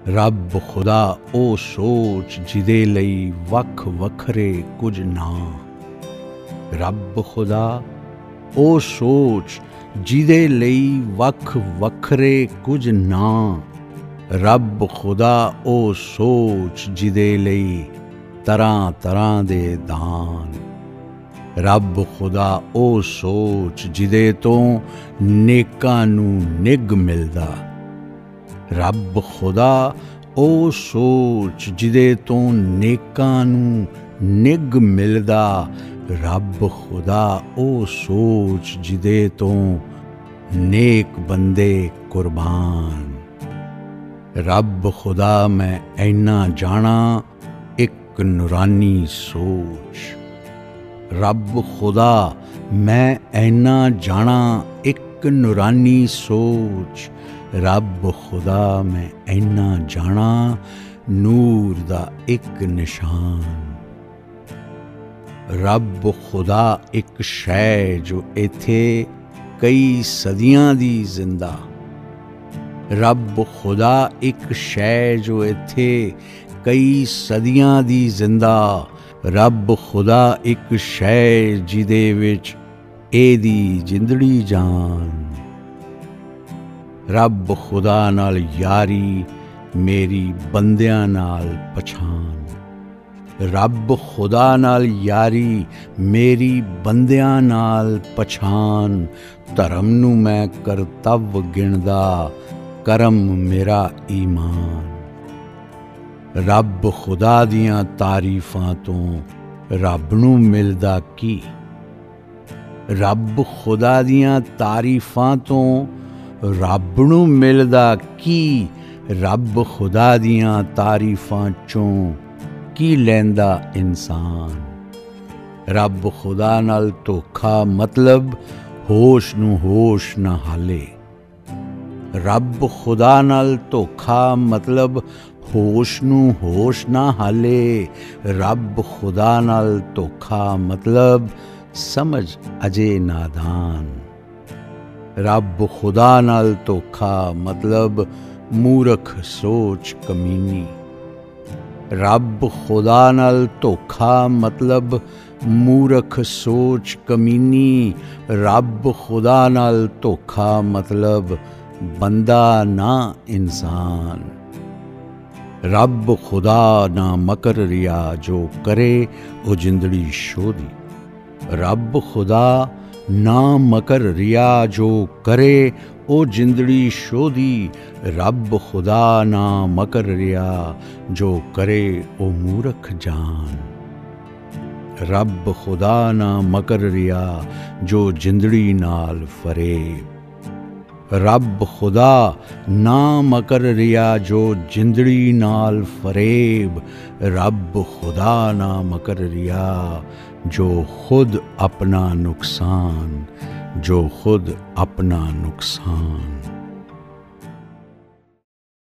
ਰੱਬ ਖੁਦਾ ਉਹ ਸੋਚ ਜਿਹਦੇ ਲਈ ਵੱਖ ਵੱਖਰੇ ਕੁਝ ਨਾਂ। ਰੱਬ ਖੁਦਾ ਉਹ ਸੋਚ ਜਿਹਦੇ ਲਈ ਵੱਖ ਵੱਖਰੇ ਕੁਝ ਨਾਂ। ਰੱਬ ਖੁਦਾ ਉਹ ਸੋਚ ਜਿਹਦੇ ਲਈ ਤਰ੍ਹਾਂ ਤਰ੍ਹਾਂ ਦੇ ਦਾਨ। ਰੱਬ ਖੁਦਾ ਉਹ ਸੋਚ ਜਿਹਦੇ ਤੋਂ ਨੇਕਾਂ ਨੂੰ ਨਿੱਘ ਮਿਲਦਾ। ਰੱਬ ਖੁਦਾ ਉਹ ਸੋਚ ਜਿਹਦੇ ਤੋਂ ਨੇਕਾਂ ਨੂੰ ਨਿੱਘ ਮਿਲਦਾ। ਰੱਬ ਖੁਦਾ ਉਹ ਸੋਚ ਜਿਹਦੇ ਤੋਂ ਨੇਕ ਬੰਦੇ ਕੁਰਬਾਨ। ਰੱਬ ਖੁਦਾ ਮੈਂ ਇੰਨਾ ਜਾਣਾ ਇੱਕ ਨੂਰਾਨੀ ਸੋਚ। ਰੱਬ ਖੁਦਾ ਮੈਂ ਇੰਨਾ ਜਾਣਾ ਇੱਕ ਨੂਰਾਨੀ ਸੋਚ। ਰੱਬ ਖੁਦਾ ਮੈਂ ਇੰਨਾ ਜਾਣਾ ਨੂਰ ਦਾ ਇੱਕ ਨਿਸ਼ਾਨ। ਰੱਬ ਖੁਦਾ ਇੱਕ ਸ਼ੈ ਜੋ ਇੱਥੇ ਕਈ ਸਦੀਆਂ ਦੀ ਜ਼ਿੰਦਾ। ਰੱਬ ਖੁਦਾ ਇੱਕ ਸ਼ੈ ਜੋ ਇੱਥੇ ਕਈ ਸਦੀਆਂ ਦੀ ਜ਼ਿੰਦਾ। ਰੱਬ ਖੁਦਾ ਇੱਕ ਸ਼ੈ ਜਿਹਦੇ ਵਿੱਚ ਇਹਦੀ ਜਿੰਦੜੀ ਜਾਨ। ਰੱਬ ਖੁਦਾ ਨਾਲ ਯਾਰੀ ਮੇਰੀ ਬੰਦਿਆਂ ਨਾਲ ਪਛਾਣ। ਰੱਬ ਖੁਦਾ ਨਾਲ ਯਾਰੀ ਮੇਰੀ ਬੰਦਿਆਂ ਨਾਲ ਪਛਾਣ। ਧਰਮ ਨੂੰ ਮੈਂ ਕਰਤੱਵ ਗਿਣਦਾ, ਕਰਮ ਮੇਰਾ ਈਮਾਨ। ਰੱਬ ਖੁਦਾ ਦੀਆਂ ਤਾਰੀਫਾਂ ਤੋਂ ਰੱਬ ਨੂੰ ਮਿਲਦਾ ਕੀ? ਰੱਬ ਖੁਦਾ ਦੀਆਂ ਤਾਰੀਫਾਂ ਤੋਂ ਰੱਬ ਨੂੰ ਮਿਲਦਾ ਕੀ? ਰੱਬ ਖੁਦਾ ਦੀਆਂ ਤਾਰੀਫਾਂ ਚੋਂ ਕੀ ਲੈਂਦਾ ਇਨਸਾਨ? ਰੱਬ ਖੁਦਾ ਨਾਲ ਧੋਖਾ ਮਤਲਬ ਹੋਸ਼ ਨੂੰ ਹੋਸ਼ ਨਾ ਹਾਲੇ। ਰੱਬ ਖੁਦਾ ਨਾਲ ਧੋਖਾ ਮਤਲਬ ਹੋਸ਼ ਨੂੰ ਹੋਸ਼ ਨਾ ਹਾਲੇ। ਰੱਬ ਖੁਦਾ ਨਾਲ ਧੋਖਾ ਮਤਲਬ ਸਮਝ ਅਜੇ ਨਾਦਾਨ। ਰੱਬ ਖੁਦਾ ਨਾਲ ਧੋਖਾ ਮਤਲਬ ਮੂਰਖ ਸੋਚ ਕਮੀਨੀ। ਰੱਬ ਖੁਦਾ ਨਾਲ ਧੋਖਾ ਮਤਲਬ ਮੂਰਖ ਸੋਚ ਕਮੀਨੀ। ਰੱਬ ਖੁਦਾ ਨਾਲ ਧੋਖਾ ਮਤਲਬ ਬੰਦਾ ਨਾ ਇਨਸਾਨ। ਰੱਬ ਖੁਦਾ ਨਾ ਮਕਰ ਰਿਆ ਜੋ ਕਰੇ ਉਹ ਜਿੰਦੜੀ ਸ਼ੋਧੀ। ਰੱਬ ਖੁਦਾ ਨਾ ਮਕਰ ਰਿਆ ਜੋ ਕਰੇ ਉਹ ਜਿੰਦੜੀ ਸ਼ੋਧੀ। ਰੱਬ ਖੁਦਾ ਨਾ ਮਕਰ ਰਿਆ ਜੋ ਕਰੇ ਉਹ ਮੂਰਖ ਜਾਨ। ਰੱਬ ਖੁਦਾ ਨਾ ਮਕਰ ਰਿਆ ਜੋ ਜਿੰਦੜੀ ਨਾਲ ਫਰੇਬ। ਰੱਬ ਖੁਦਾ ਨਾ ਮਕਰ ਰਿਆ ਜੋ ਜਿੰਦੜੀ ਨਾਲ ਫਰੇਬ। ਰੱਬ ਖੁਦਾ ਨਾ ਮਕਰ ਰਿਆ ਜੋ ਖੁਦ ਆਪਣਾ ਨੁਕਸਾਨ, ਜੋ ਖੁਦ ਆਪਣਾ ਨੁਕਸਾਨ।